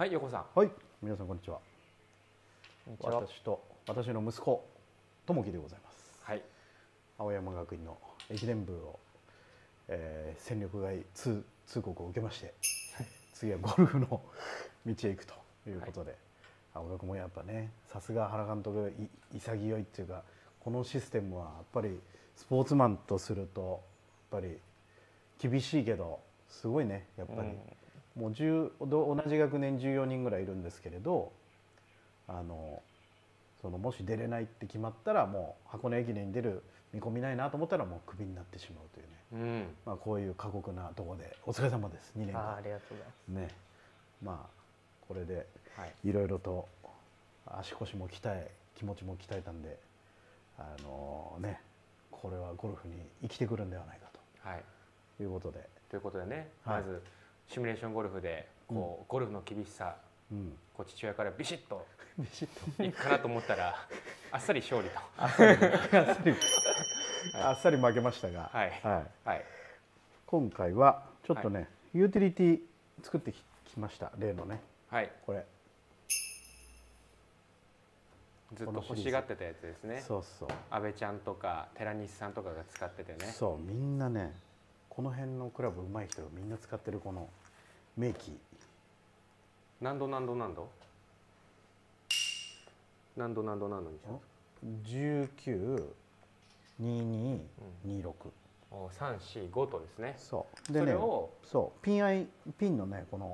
はい、横さん。 はい、皆さんこんにちは。 こんにちは。 私と私の息子智樹でございます。 はい。 青山学院の駅伝部を、戦力外通告を受けまして、次はゴルフの道へ行くということで、青学もやっぱね、さすが原監督潔いっていうか、このシステムはやっぱりスポーツマンとするとやっぱり厳しいけどすごいね、やっぱり。もう同じ学年14人ぐらいいるんですけれど、もし出れないって決まったらもう箱根駅伝に出る見込みないなと思ったらもうクビになってしまうというね、こういう過酷なところでお疲れ様です。2年間ありがとうございますね。これでいろいろと足腰も鍛え気持ちも鍛えたんで、これはゴルフに生きてくるんではないかということで。 ということでね、まずシミュレーションゴルフでこうゴルフの厳しさ、こう父親からビシッといくかなと思ったらあっさり勝利とあっさり負けましたが、今回はちょっとね、ユーティリティ作ってきました。例のね、これずっと欲しがってたやつですね。 そうそう、 安倍ちゃんとか寺西さんとかが使っててね。 そう、みんなね、この辺のクラブ上手い人がみんな使ってるこの名機。 何度にします 192226、 345とですね。 そうでね、そうピンのね、この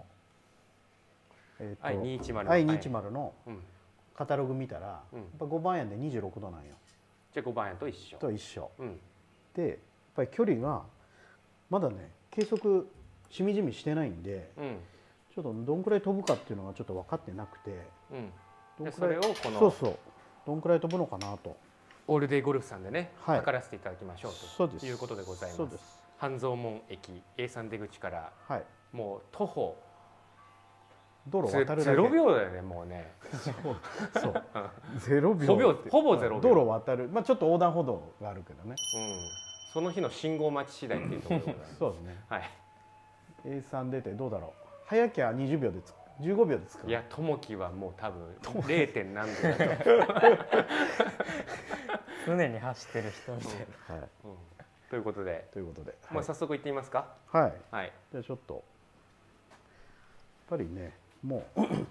I210 のカタログ見たら、やっぱ5番アイアンで26度なんよ。 じゃあ5番アイアンと一緒で、やっぱり距離がまだね計測しみじみしてないんで、ちょっとどんくらい飛ぶかっていうのがちょっと分かってなくて、 それをこのどんくらい飛ぶのかなとオールデイゴルフさんでね、測らせていただきましょうということでございます。半蔵門駅 A3 出口からもう徒歩道路渡るだけ 0秒だよね、もうね。 そう0秒、 ほぼ0秒。 道路渡る、ちょっと横断歩道があるけどね、 その日の信号待ち次第っていうところでございます。 そうですね。A3 出てどうだろう、早きゃ20秒で15秒で着く。 いや、友樹はもう多分 0. 点何秒だと常に走ってる人みたいな。 ということで、もう早速行ってみますか。 じゃあちょっとやっぱりね、も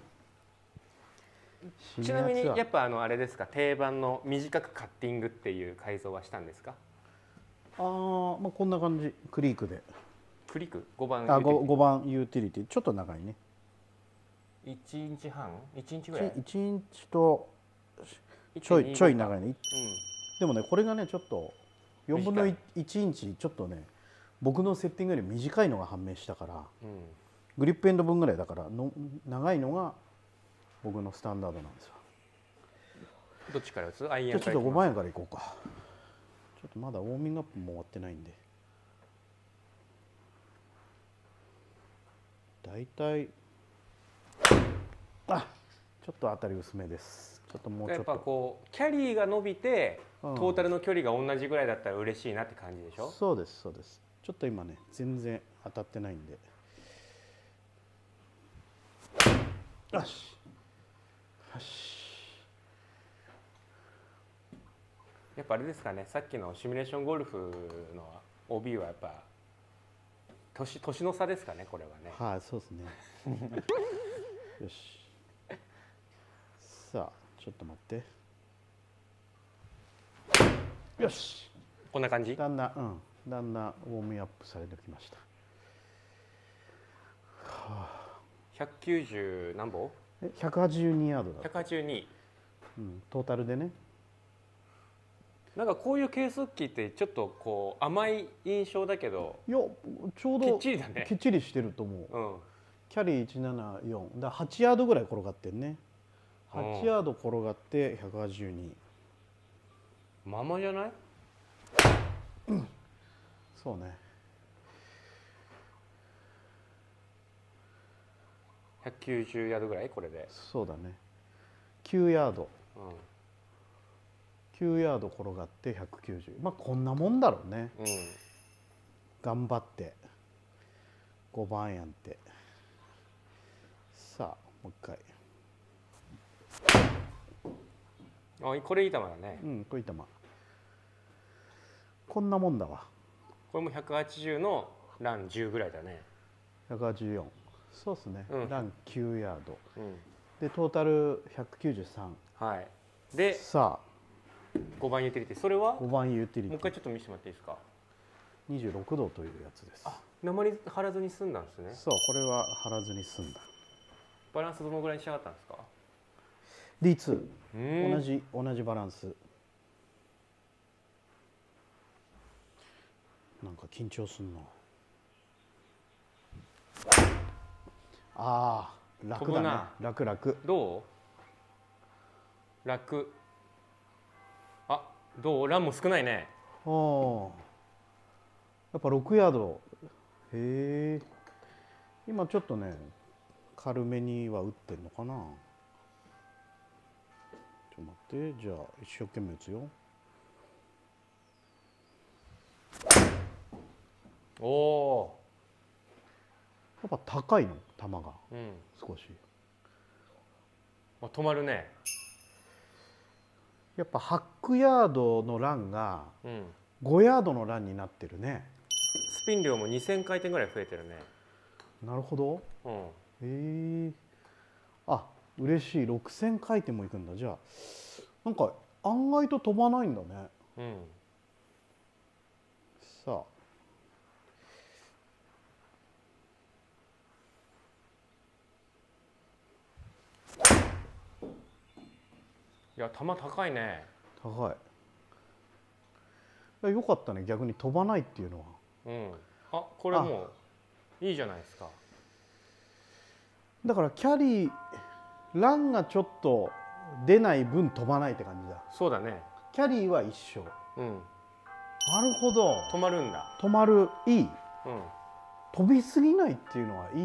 うちなみにやっぱあれですか、定番の短くカッティングっていう改造はしたんですか。 こんな感じ。クリークで 5番 5番ユーティリティ、ちょっと長いね。 1インチ半1インチぐらい、 1インチとちょい長いね。でもね、これがねちょっと4分の1インチちょっとね、僕のセッティングより短いのが判明したから、グリップエンド分ぐらいだから長いのが僕のスタンダードなんですよ。 どっちから打つ？アイアンから。ちょっと5番アイアンからいこうか。ちょっとまだウォーミングアップも終わってないんで、だいたいちょっと当たり薄めです。ちょっともうちょっとやっぱこうキャリーが伸びて、トータルの距離が同じぐらいだったら嬉しいなって感じでしょ。 そうです。ちょっと今ね全然当たってないんで、よしやっぱあれですかね、さっきのシミュレーションゴルフの OB はやっぱ年の差ですかね、これはね。 そうですね。よし、さあちょっと待って、よし、 こんな感じ。 だんだんウォーミングアップされてきました。 190何歩 ？182ヤードだ。 182、 トータルでね。 なんかこういう計測器ってちょっとこう甘い印象だけど、 いやちょうどきっちりだね。 きっちりしてると思う。キャリー174だ、8ヤードぐらい転がってるね。8ヤード転がって182。 ままじゃない？ そうね。 190ヤードぐらい、これで。 そうだね。9ヤード。9ヤード転がって190。こんなもんだろうね。頑張って5番アイアンって。さあう一回。 あ、これいい球だね。 うん、こういったこんなもんだわ。 これも180のラン10ぐらいだね。 184。そうですね、ラン9ヤード、でトータル193。 はい。でさあ 5番ユーティリティ、それは 5番ユーティリティ、 もう一回ちょっと見せてもらっていいですか。 26度というやつです。 あ、鉛張らずに済んだんですね。 そう、これは張らずに済んだ。 バランスどのぐらいに仕上がったんですか。 D2、同じバランス。なんか緊張すんな。ああ、楽だね。楽。 どう？楽。あ、どう？ランも少ないね。 ああ、やっぱ6ヤード。へえ。今ちょっとね、軽めには打ってんのかな。ちょっと待って、じゃあ一生懸命打つよ。 おお。 やっぱ高いの球が、少し。 止まるね。 やっぱ8ヤードのランが5ヤードのランになってるね。 スピン量も2000回転ぐらい増えてるね。 なるほど。 へえ。あ、嬉しい。6000回転もいくんだ。じゃあなんか案外と飛ばないんだね。さあ。 いや、球高いね。 高い。よかったね、逆に飛ばないっていうのは。 あ、これもういいじゃないですか。 だからキャリーランがちょっと出ない分飛ばないって感じだ。 そうだね。 キャリーは一緒。なるほど。 止まるんだ。 止まる。いい。飛びすぎないっていうのはいい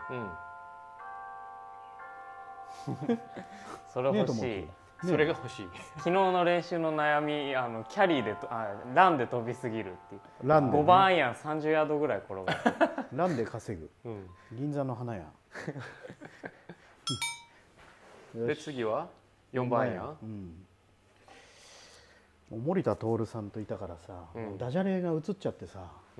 な。 それ欲しい。 それが欲しい。 昨日の練習の悩み、キャリーでランで飛びすぎるっていう。 ランで、ね、 5番アイアン30ヤードぐらい転がる。 ランで稼ぐ。銀座の花屋。 で次は4番アイアン。 森田徹さんといたからさ、ダジャレが映っちゃってさ。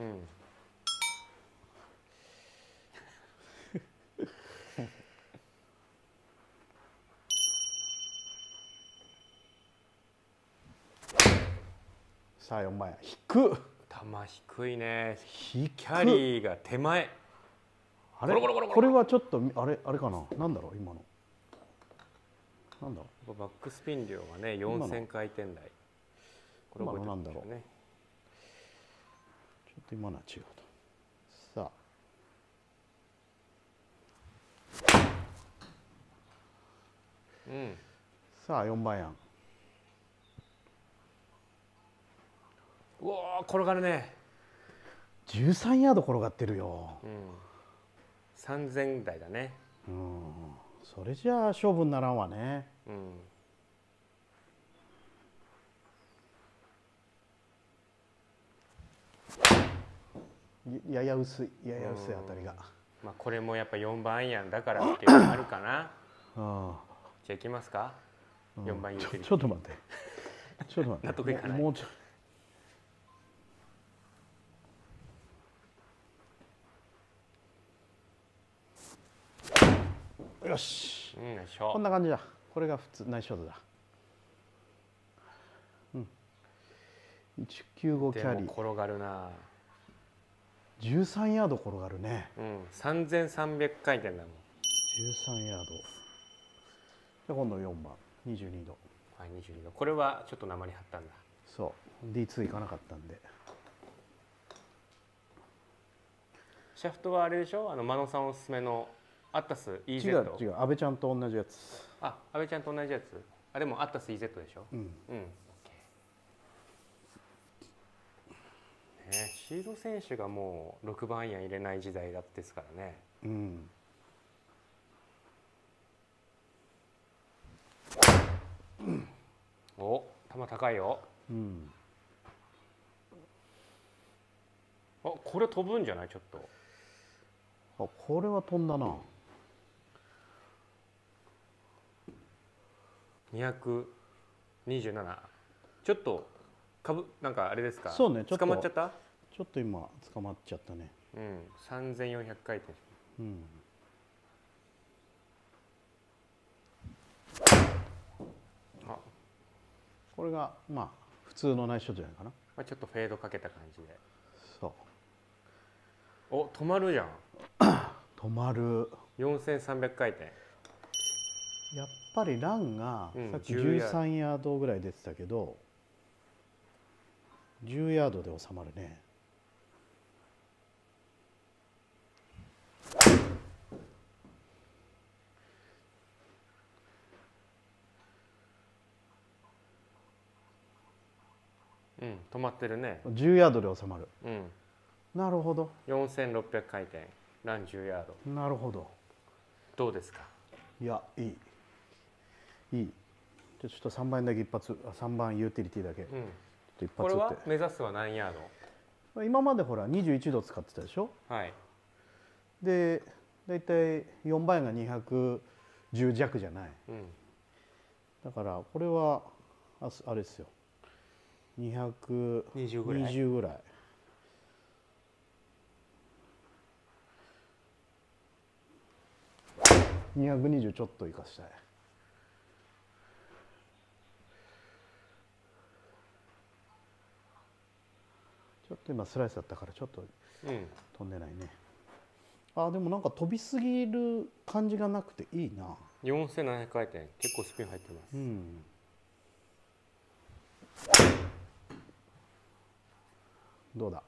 さあ4番アイアン。引く。 球低いね。 キャリーが手前。 あれ、これはちょっとあれかな。なんだろう今の。なんだろう。バックスピン量がね4000回転台。これ覚えてるんだろうね。 ちょっと今のは違うと。さあ。さあ4番アイアン。 うわー、転がるね。 13ヤード転がってるよ。 3000台だね。 それじゃあ勝負にならんわね。やや薄い当たりが。 まあこれもやっぱ4番アイアンだからっていうのがあるかな。じゃあいきますか。4番ユーティリティ。 ちょっと待って。 納得いかない。 もうちょっと。よし、こんな感じだ。これが普通ナイスショットだ。195キャリー。 転がるな。 13ヤード転がるね。 3300回転だもん。 13ヤード。じゃあ今度4番22度。 はい、22度。これはちょっと鉛張ったんだ。 そう D2 行かなかったんで。 シャフトはあれでしょ。真野さんおすすめのアッタス EZ。 違う、安倍ちゃんと同じやつ。 あ、安倍ちゃんと同じやつ。でもアッタス EZ でしょ。シード選手がもう6番アイアン入れない時代だってですからね。お、球高いよ。あ、これ飛ぶんじゃない？ちょっと。 あ、これは飛んだな。 227。ちょっとなんかあれですか。 そうね、ちょっと捕まっちゃった。 ちょっと今捕まっちゃったね。 うん、3400回転。 うん。 あ、 これがまあ普通のナイスショットじゃないかな。 まあ、ちょっとフェードかけた感じで。 そう。 お、止まるじゃん。 止まる。 4300回転。 やっぱりランがさっき 10 13ヤードぐらい出てたけど、10ヤードで収まるね。 うん、止まってるね。 10ヤードで収まる。 うん。 なるほど。 4600回転、ラン10ヤード。 なるほど。 どうですか。 いや、いい。いい。ちょっと3番だけ一発、3番ユーティリティだけ。 うん。 一発これは目指すは何ヤード？今までほら21度使ってたでしょ。 はい。 で、だいたい4倍が210弱じゃない。 うん。 だからこれはあれですよ。220ぐらい。20ぐらい。220ちょっと生かしたい。ちょっと今スライスだったからちょっと飛んでないね。あ、でもなんか飛びすぎる感じがなくていいな。 4700回転、結構スピン入ってます。 うん。どうだ。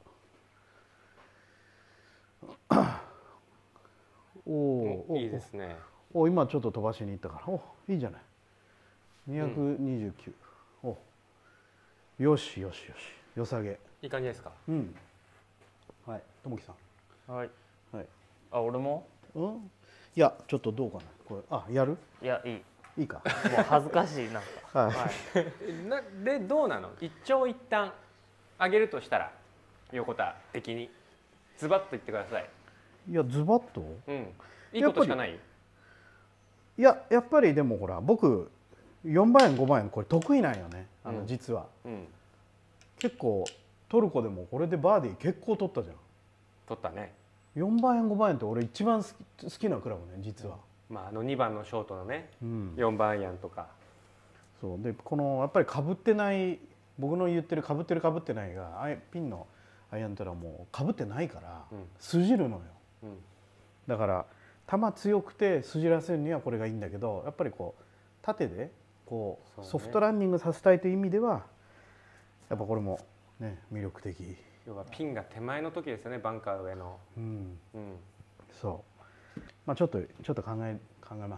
お、いいですね。 お、今ちょっと飛ばしに行ったから、お、いいじゃない。229。お、よしよしよし。よさげ。 いい感じですか。 うん。はい、ともきさん。はい。 はい。 あ、俺も？ うん。いや、ちょっとどうかな。これ、あ、やる？ いや、いい。 いいか。 もう恥ずかしいなんか。 はい。 でどうなの？一長一短上げるとしたら横田的にズバッと言ってください。 いや、ズバッと？ うん。いいことしかない？ いや、やっぱりでもほら、僕4番円5番円これ得意なんよね。実は。うん。結構トルコでもこれでバーディー結構取ったじゃん。 取ったね。 4番円5番円って俺一番好きなクラブね、実は。 まあ2番のショートのね、4番アイアンとか。 そうで、このやっぱりかぶってない、僕の言ってるかぶってるかぶってないがピンのアイアンってのはもうかぶってないから筋るのよ。だから球強くて筋らせるにはこれがいいんだけど、やっぱりこう縦でこうソフトランニングさせたいという意味ではやっぱこれもね魅力的。 要はピンが手前の時ですよね、バンカー上の。 そう。まあちょっと考えます。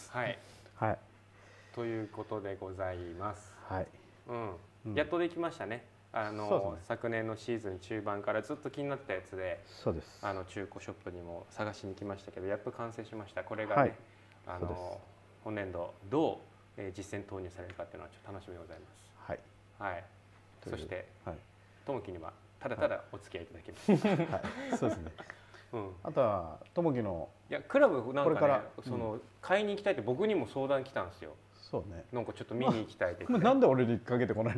はい。 はい。 ということでございます。 はい。 やっとできましたね。昨年のシーズン中盤からずっと気になったやつで、 そうです。 中古ショップにも探しに来ましたけど、やっと完成しました。これがね、本年度どう実践投入されるかっていうのはちょっと楽しみでございます。はい。はい。そして、ともきにはただただお付き合いいただきます。 はい。そうですね。あとはともきのクラブなんかね、その買いに行きたいって僕にも相談来たんですよ。 そうね。 なんかちょっと見に行きたいって。 なんで俺にかけてこないの？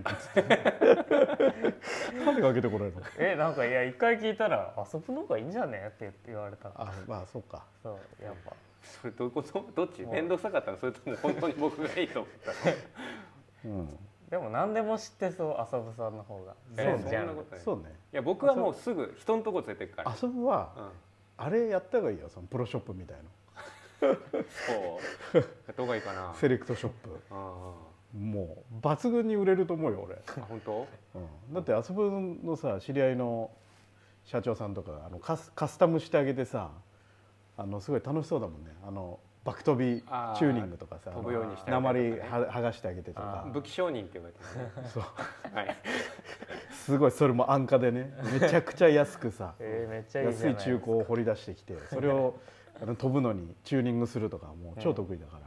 なんでかけてこないの？ なんかいや一回聞いたら遊ぶのがいいんじゃねって言われた。 あ、まあそうか。 そうやっぱ。 それどっち？面倒くさかったの？それとも本当に僕がいいと思ったの？ でも何でも知ってそう、遊ぶさんの方が。 そうね。 いや僕はもうすぐ人のとこ連れてくから。 遊ぶはあれやった方がいいよ、そのプロショップみたいな。 そう。やった方がいいかな。 セレクトショップ。もう抜群に売れると思うよ俺。 本当？ だって遊ぶのさ、知り合いの社長さんとかカスタムしてあげてさ、すごい楽しそうだもんね。バク飛びチューニングとかさ、鉛剥がしてあげてとか。 武器商人って言われてるね。そう。はい。 すごい、それも安価でね、めちゃくちゃ安くさ、安い中古を掘り出してきて、それを飛ぶのにチューニングするとかもう超得意だから。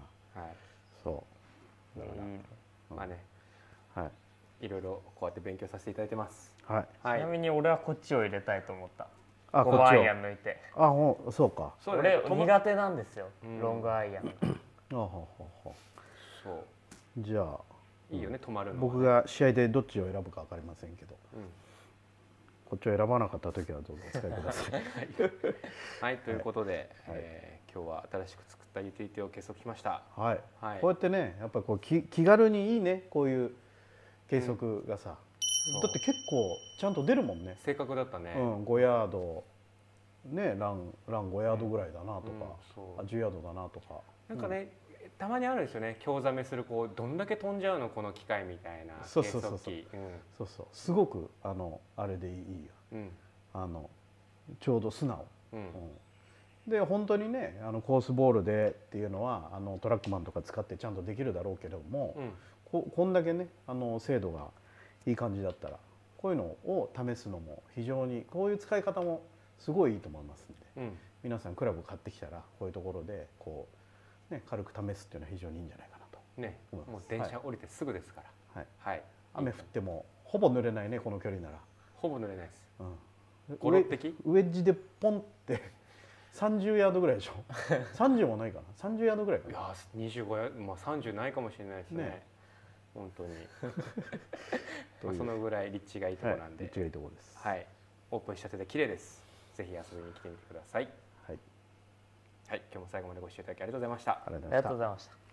そう。だからまあね、いろいろこうやって勉強させていただいてます。 ちなみに俺はこっちを入れたいと思った。 5 番アイアン抜いて。 あ、そうか。 俺苦手なんですよ、ロングアイアン。 そう。 じゃあいいよね、止まるのはね。 僕が試合でどっちを選ぶか分かりませんけど、こっちを選ばなかった時はどうぞお使いください。 はい、ということで、今日は新しく作ったユーティリティを計測しました。 はい、こうやってね、やっぱこう気軽にいいね、こういう計測がさ、だって結構ちゃんと出るもんね。 正確だったね。 5ヤードね、ラン5ヤードぐらいだなとか、10ヤードだなとか。 なんかね、たまにあるんですよね、興ざめするこうどんだけ飛んじゃうのこの機械みたいな計測器。 すごくあれでいいよ。ちょうど素直。で本当にね、コースボールでっていうのはトラックマンとか使ってちゃんとできるだろうけども、こんだけね精度がいい感じだったらこういうのを試すのも非常に、こういう使い方もすごいいいと思いますんで、皆さんクラブ買ってきたらこういうところでこう、ね、軽く試すっていうのは非常にいいんじゃないかなとね。もう電車降りてすぐですから。 はい、雨降ってもほぼ濡れないね、この距離なら。 ほぼ濡れないです。 ウェッジでポンって30ヤードぐらいでしょ。30もないかな、30ヤードぐらいかな。 いや25ヤード、まあ30ないかもしれないですね。本当に。そのぐらい立地がいいところなんで。 立地がいいところです。 はい。オープンしたてで綺麗です。ぜひ遊びに来てみてください。はい。はい、今日も最後までご視聴いただきありがとうございました。 ありがとうございました。